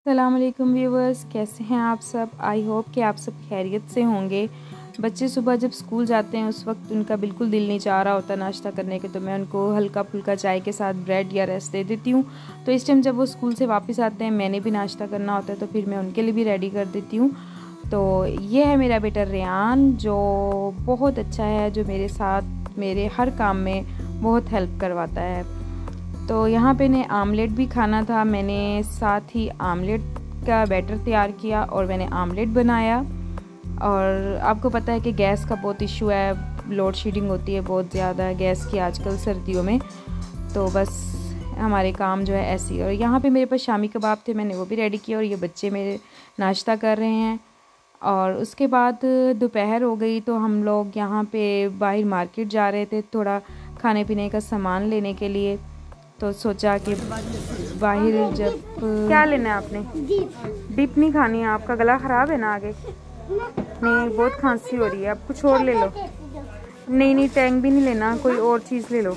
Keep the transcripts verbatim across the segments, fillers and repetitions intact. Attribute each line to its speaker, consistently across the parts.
Speaker 1: अस्सलाम वालेकुम व्यूवर्स, कैसे हैं आप सब। आई होप कि आप सब खैरियत से होंगे। बच्चे सुबह जब स्कूल जाते हैं उस वक्त उनका बिल्कुल दिल नहीं चाह रहा होता नाश्ता करने के, तो मैं उनको हल्का फुल्का चाय के साथ ब्रेड या रस्क दे देती हूँ। तो इस टाइम जब वो स्कूल से वापस आते हैं, मैंने भी नाश्ता करना होता है, तो फिर मैं उनके लिए भी रेडी कर देती हूँ। तो ये है मेरा बेटा रेयान, जो बहुत अच्छा है, जो मेरे साथ मेरे हर काम में बहुत हेल्प करवाता है। तो यहाँ पे ने आमलेट भी खाना था, मैंने साथ ही आमलेट का बैटर तैयार किया और मैंने आमलेट बनाया। और आपको पता है कि गैस का बहुत इशू है, लोड शेडिंग होती है बहुत ज़्यादा गैस की आजकल सर्दियों में, तो बस हमारे काम जो है ऐसे ही। और यहाँ पे मेरे पास शामी कबाब थे, मैंने वो भी रेडी किया और ये बच्चे मेरे नाश्ता कर रहे हैं। और उसके बाद दोपहर हो गई तो हम लोग यहाँ पे बाहर मार्केट जा रहे थे थोड़ा खाने पीने का सामान लेने के लिए। तो सोचा कि बाहर जब क्या लेना है आपने, डिप नहीं खानी है, आपका गला ख़राब है ना आगे, नहीं बहुत खांसी हो रही है, आप कुछ और ले लो। नहीं नहीं टैंग भी नहीं लेना, कोई और चीज़ ले लो।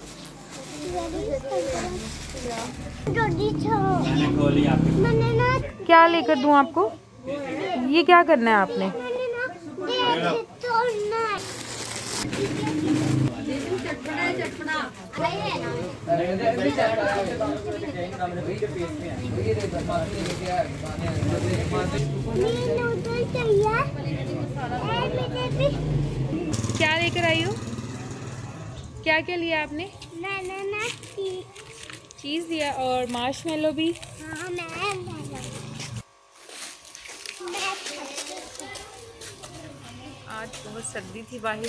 Speaker 1: क्या लेकर दूँ आपको, ये क्या करना है आपने। क्या लेकर आई हो, क्या क्या लिया आपने।
Speaker 2: मैंने
Speaker 1: चीज़ दिया और मार्शमेलो भी।
Speaker 2: हाँ, मैं
Speaker 1: आज बहुत सर्दी थी बाहर।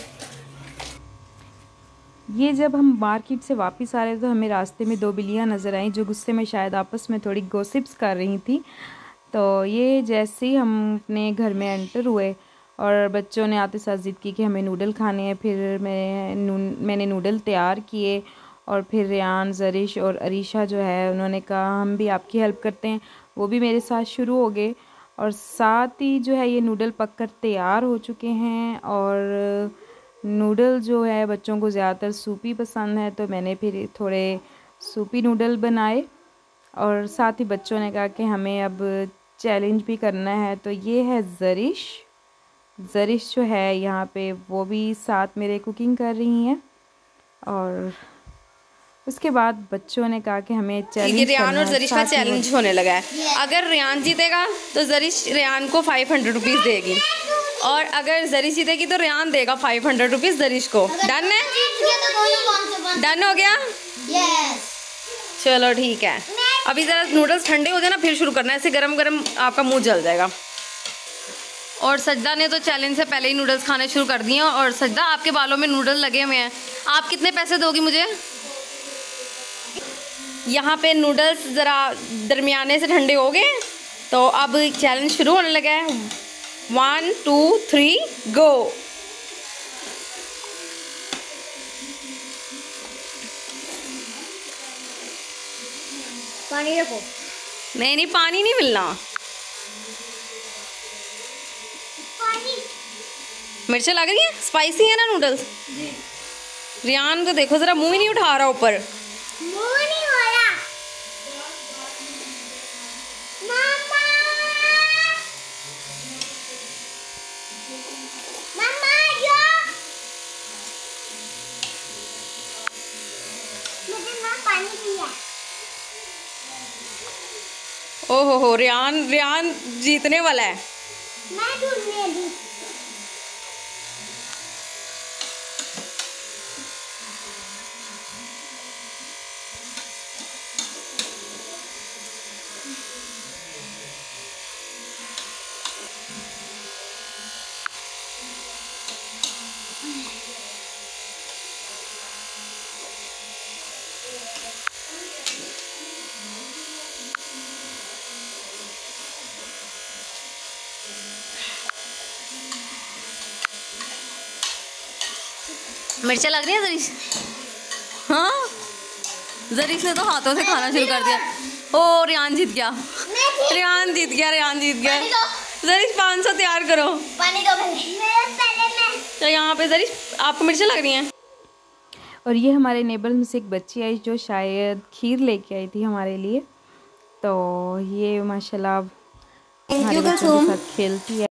Speaker 1: ये जब हम मार्केट से वापस आ रहे थे तो हमें रास्ते में दो बिल्लियाँ नज़र आईं जो गुस्से में शायद आपस में थोड़ी गॉसिप्स कर रही थी। तो ये जैसे ही हम अपने घर में एंटर हुए और बच्चों ने आते साथ ज़िद की कि हमें नूडल खाने हैं, फिर मैं नू, मैंने नूडल तैयार किए और फिर रेयान, ज़रिश और अरीशा जो है उन्होंने कहा हम भी आपकी हेल्प करते हैं, वो भी मेरे साथ शुरू हो गए। और साथ ही जो है ये नूडल पककर तैयार हो चुके हैं। और नूडल जो है बच्चों को ज़्यादातर सूपी पसंद है, तो मैंने फिर थोड़े सूपी नूडल बनाए। और साथ ही बच्चों ने कहा कि हमें अब चैलेंज भी करना है, तो ये है ज़रिश। ज़रिश जो है यहाँ पे वो भी साथ मेरे कुकिंग कर रही हैं। और उसके बाद बच्चों ने कहा कि हमें चैलेंज
Speaker 3: रेयान और ज़रिश का चैलेंज होने लगा है। अगर रेयान जीतेगा तो ज़रिश रेयान को फाइव हंड्रेड रुपीज़ देगी, और अगर ज़रिश जीतेगी तो रेयान देगा फाइव हंड्रेड रुपीज़ ज़रिश को। डन है, डन हो गया।
Speaker 2: यस
Speaker 3: चलो ठीक है, अभी ज़रा नूडल्स ठंडे हो जाए ना फिर शुरू करना है, ऐसे गरम गरम आपका मुंह जल जाएगा। और सजदा ने तो चैलेंज से पहले ही नूडल्स खाने शुरू कर दिए। और सजदा आपके बालों में नूडल लगे हुए हैं, आप कितने पैसे दोगी मुझे। यहाँ पे नूडल्स ज़रा दरमियाने से ठंडे हो गए तो अब चैलेंज शुरू होने लगा है। One two three go.
Speaker 2: पानी रखो।
Speaker 3: नहीं नहीं पानी नहीं मिलना,
Speaker 2: पानी
Speaker 3: मिर्चें लग रही हैं, स्पाइसी है ना नूडल्स। रेयान तो देखो ज़रा मुंह ही नहीं उठा रहा ऊपर।
Speaker 2: मुंह नहीं हो रहा। मामा मामा जो मुझे ना पानी पिया।
Speaker 3: ओ हो हो रेयान रेयान जीतने वाला है।
Speaker 2: मैं ढूंढने दी।
Speaker 3: मिर्चें लग रही है ज़रिश। हाँ ज़रिश ने तो हाथों से खाना शुरू कर दिया। ओ रेयान जीत गया, रेयान जीत गया, रेयान जीत गया। ज़रिश पाँच सौ तैयार करो।
Speaker 2: पानी दो पहले मैं।
Speaker 3: तो यहाँ पे ज़रिश आपको मिर्चें लग रही हैं।
Speaker 1: और ये हमारे नेबर में से एक बच्ची आई जो शायद खीर लेके आई थी हमारे लिए। तो तो ये माशाल्लाह
Speaker 3: थैंक
Speaker 1: हमारे
Speaker 3: यू
Speaker 1: बच्चों के साथ खेलती है।